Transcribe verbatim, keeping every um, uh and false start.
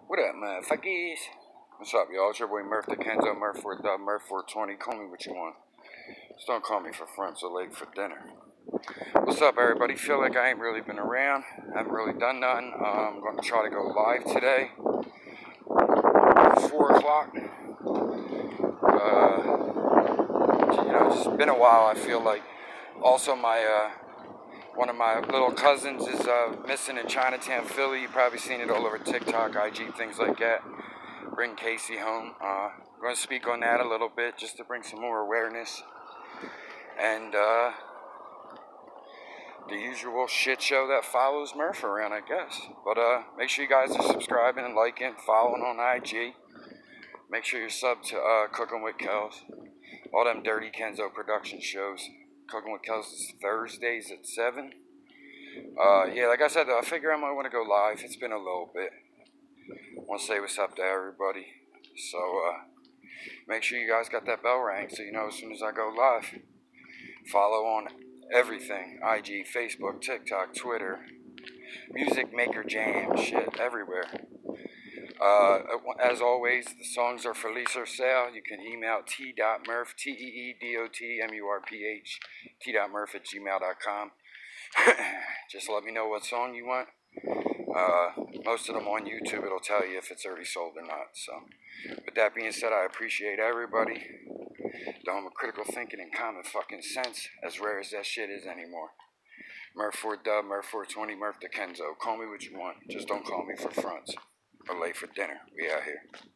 What up, motherfuckers? What's up, y'all? It's your boy Murph the Kenzo, Murph four dub, Murph four twenty. Call me what you want. Just don't call me for front, so late for dinner. What's up, everybody? Feel like I ain't really been around. Haven't really done nothing. Uh, I'm going to try to go live today. four o'clock. Uh, you know, it's been a while, I feel like. Also, my, uh, one of my little cousins is uh, missing in Chinatown, Philly. You've probably seen it all over TikTok, I G, things like that. Bring Casey home. Uh, I'm going to speak on that a little bit just to bring some more awareness. And uh, the usual shit show that follows Murph around, I guess. But uh, make sure you guys are subscribing and liking, following on I G. Make sure you're subbed to uh, Cooking with Kels. All them Dirty Kenzo production shows. Cooking with Kels is Thursdays at seven. Uh, yeah, like I said, I figure I might want to go live. It's been a little bit. Want to say what's up to everybody. So, uh, make sure you guys got that bell rang so you know as soon as I go live. Follow on everything. I G, Facebook, TikTok, Twitter. Music Maker Jam, shit, everywhere. Uh, as always, the songs are for lease or sale. You can email t.murph, T E E D O T M U R P H, t.murph at gmail dot com. Just let me know what song you want. Uh, most of them on YouTube, it'll tell you if it's already sold or not. So, with that being said, I appreciate everybody. Dome of critical thinking and common fucking sense, as rare as that shit is anymore. Murph four dub, Murph four twenty, Murph the Kenzo. Call me what you want. Just don't call me for fronts or late for dinner. We out here.